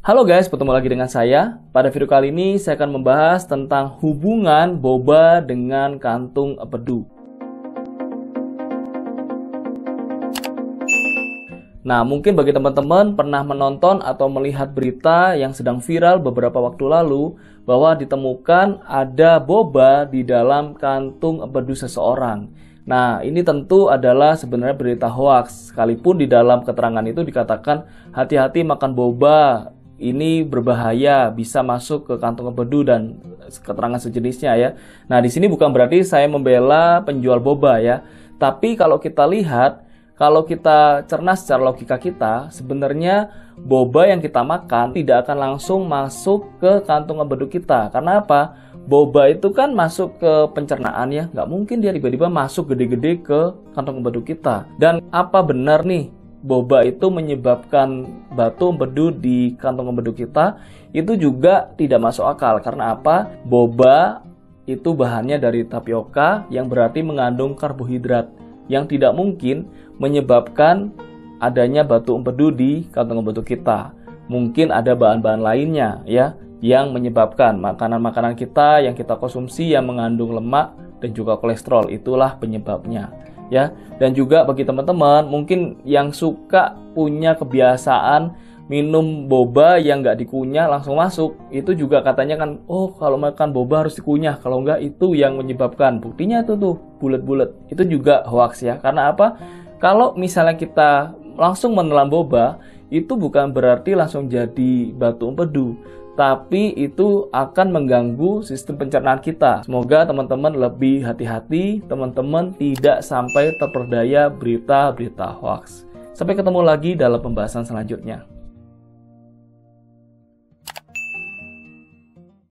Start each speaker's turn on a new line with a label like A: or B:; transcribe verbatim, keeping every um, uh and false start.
A: Halo guys, bertemu lagi dengan saya. Pada video kali ini saya akan membahas tentang hubungan boba dengan kantung empedu. Nah, mungkin bagi teman-teman pernah menonton atau melihat berita yang sedang viral beberapa waktu lalu bahwa ditemukan ada boba di dalam kantung empedu seseorang. Nah, ini tentu adalah sebenarnya berita hoaks. Sekalipun di dalam keterangan itu dikatakan hati-hati makan boba, ini berbahaya, bisa masuk ke kantung empedu dan keterangan sejenisnya ya. Nah, di sini bukan berarti saya membela penjual boba ya. Tapi kalau kita lihat, kalau kita cerna secara logika kita, sebenarnya boba yang kita makan tidak akan langsung masuk ke kantung empedu kita. Karena apa? Boba itu kan masuk ke pencernaan ya. Nggak mungkin dia tiba-tiba masuk gede-gede ke kantung empedu kita. Dan apa benar nih boba itu menyebabkan batu empedu di kantong empedu kita? Itu juga tidak masuk akal. Karena apa? Boba itu bahannya dari tapioka yang berarti mengandung karbohidrat yang tidak mungkin menyebabkan adanya batu empedu di kantong empedu kita. Mungkin ada bahan-bahan lainnya ya yang menyebabkan makanan-makanan kita yang kita konsumsi yang mengandung lemak dan juga kolesterol, itulah penyebabnya. Ya, dan juga bagi teman-teman mungkin yang suka punya kebiasaan minum boba yang nggak dikunyah langsung masuk, itu juga katanya kan, oh kalau makan boba harus dikunyah, kalau nggak itu yang menyebabkan. Buktinya itu tuh bulat-bulat, itu juga hoax ya. Karena apa? Kalau misalnya kita langsung menelan boba, itu bukan berarti langsung jadi batu empedu, tapi itu akan mengganggu sistem pencernaan kita. Semoga teman-teman lebih hati-hati, teman-teman tidak sampai terperdaya berita-berita hoax. Sampai ketemu lagi dalam pembahasan selanjutnya.